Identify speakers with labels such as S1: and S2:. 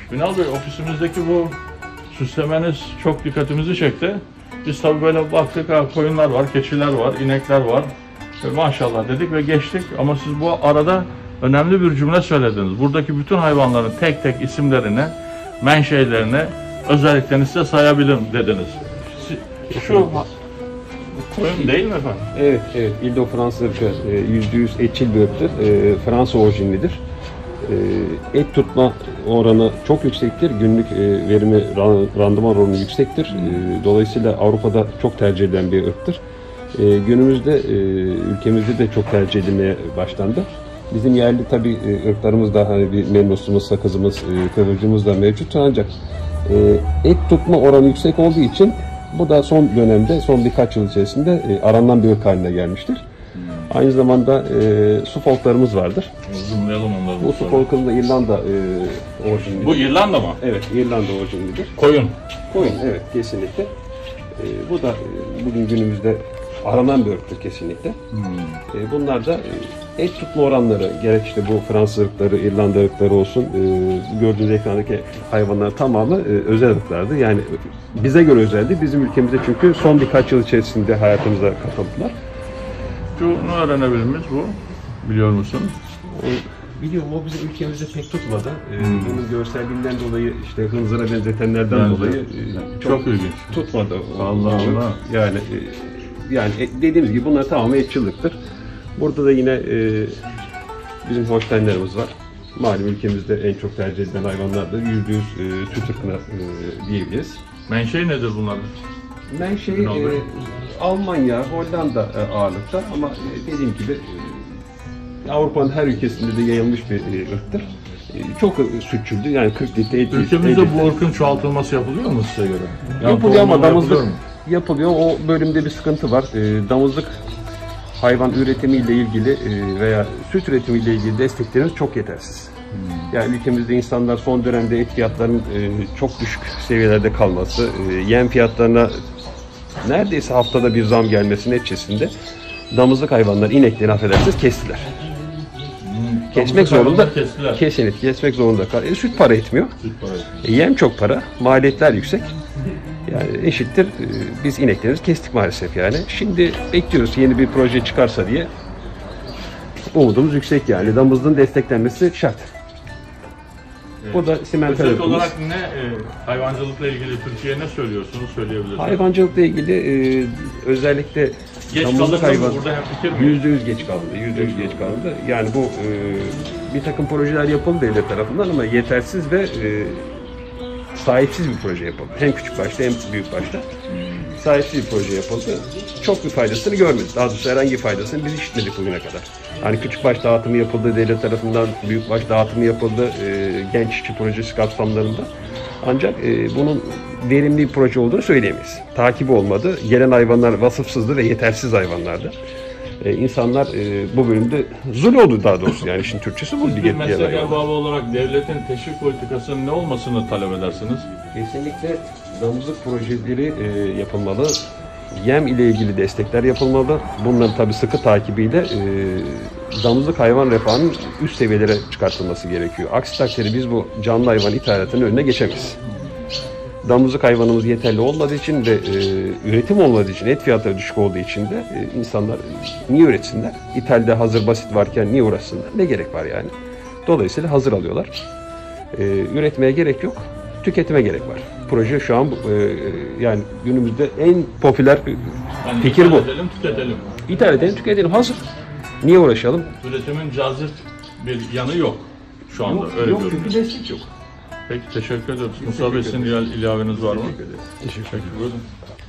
S1: Ünal Bey, ofisimizdeki bu süslemeniz çok dikkatimizi çekti. Biz tabii böyle baktık, koyunlar var, keçiler var, inekler var. Maşallah dedik ve geçtik. Ama siz bu arada önemli bir cümle söylediniz. Buradaki bütün hayvanların tek tek isimlerini, menşeilerini, özelliklerini size sayabilirim dediniz. Şu koyun değil mi efendim?
S2: Evet, evet. İl-de-France ırkı %100 etçil bir ırktır. Fransa orijinlidir. Et tutma oranı çok yüksektir. Günlük verimi, randıman oranı yüksektir. Dolayısıyla Avrupa'da çok tercih edilen bir ırktır. Günümüzde ülkemizde de çok tercih edilmeye başlandı. Bizim yerli tabii ırklarımız da hani bir memnusumuz, sakızımız, kıvırcımız da mevcut ancak et tutma oranı yüksek olduğu için bu da son dönemde, son birkaç yıl içerisinde aranan bir ırk haline gelmiştir. Aynı zamanda Suffolklarımız vardır.
S1: Zoomlayalım onları.
S2: Bu Suffolk'ın da İrlanda orijinlidir.
S1: Bu İrlanda mı?
S2: Evet, İrlanda orijinlidir.
S1: Koyun.
S2: Koyun, evet, kesinlikle. Bu da bugün günümüzde aranan bir ırktır kesinlikle. Bunlar da et tutma oranları, gerek işte bu Fransız ırkları, İrlanda ırkları olsun, gördüğünüz ekrandaki hayvanların tamamı özel ırklardı. Yani bize göre özeldi. Bizim ülkemizde çünkü son birkaç yıl içerisinde hayatımıza katıldılar.
S1: Şunu öğrenebilir miyiz bu? Biliyor musun?
S2: Biliyorum, o bizim ülkemizde pek tutmadı. Bunun görselliğinden dolayı, işte hınzıra benzetenlerden dolayı
S1: çok ilginç.
S2: Tutmadı.
S1: Allah Allah.
S2: Yani dediğimiz gibi bunlar tamamen etçilliktir. Burada da yine bizim Holsteinlerimiz var. Malum ülkemizde en çok tercih edilen hayvanlardır. %100 süt ırkına diyebiliriz.
S1: Menşei nedir bunların?
S2: Menşei Almanya, Hollanda ağırlıkta ama dediğim gibi Avrupa'nın her ülkesinde de yayılmış bir ırktır. Çok sütçüldür, yani 40 litre et.
S1: Ülkemizde bu ırkın çoğaltılması yapılıyor mu size göre? Yani
S2: yapılıyor ama damızlık yapılıyor. O bölümde bir sıkıntı var. Damızlık hayvan üretimiyle ilgili veya süt üretimiyle ilgili desteklerimiz çok yetersiz. Yani ülkemizde insanlar son dönemde et fiyatlarının çok düşük seviyelerde kalması, yem fiyatlarına neredeyse haftada bir zam gelmesi neticesinde damızlık hayvanlar, inekleri affedersiniz kestiler. Kesmek zorunda, kesinlikle kesmek zorunda kalıyor. Süt para etmiyor. Yem çok para, maliyetler yüksek. Yani eşittir. Biz ineklerimizi kestik maalesef yani. Şimdi bekliyoruz yeni bir proje çıkarsa diye. Umudumuz yüksek yani. Damızlığın desteklenmesi şart.
S1: Evet.
S2: Bu da simenter
S1: özet olarak ne hayvancılıkla ilgili Türkiye'ye ne söylüyorsunuz, söyleyebilirsiniz?
S2: Hayvancılıkla ilgili özellikle damızlık hayvan %100 geç kaldı. %100 geç kaldı. Yani bu bir takım projeler yapıldı devlet tarafından ama yetersiz ve sahipsiz bir proje yapıldı. Hem küçük başta hem büyük başta. Sahipsiz bir proje yapıldı. Çok bir faydasını görmedik. Daha doğrusu herhangi bir faydasını biz işitmedik bugüne kadar. Hani küçük baş dağıtımı yapıldı devlet tarafından, büyük baş dağıtımı yapıldı genç işçi projesi kapsamlarında. Ancak bunun verimli bir proje olduğunu söyleyemeyiz. Takibi olmadı. Gelen hayvanlar vasıfsızdı ve yetersiz hayvanlardı. İnsanlar bu bölümde zul oldu daha doğrusu. Yani işin Türkçesi bu.
S1: Bir meslek erbabı olarak devletin teşvik politikasının ne olmasını talep edersiniz?
S2: Kesinlikle damızlık projeleri yapılmalı. Yem ile ilgili destekler yapılmalı. Bunların tabii sıkı takibiyle damızlık hayvan refahının üst seviyelere çıkartılması gerekiyor. Aksi takdirde biz bu canlı hayvan ithalatının önüne geçemeyiz. Damızlık hayvanımız yeterli olmadığı için ve üretim olmadığı için, et fiyatları düşük olduğu için de insanlar niye üretsinler? İthalde hazır basit varken niye uğraşsınlar? Ne gerek var yani? Dolayısıyla hazır alıyorlar. Üretmeye gerek yok, tüketime gerek var. Proje şu an yani günümüzde en popüler fikir bu.
S1: Tüketelim.
S2: İthal edelim, tüketelim. Hazır. Niye uğraşalım?
S1: Üretimin cazip bir yanı yok şu anda.
S2: Yok çünkü destek yok.
S1: Peki teşekkür ederiz. Musa Bey, sizin ilaveniz var mı?
S2: Teşekkür ederim.
S1: Teşekkür ederim.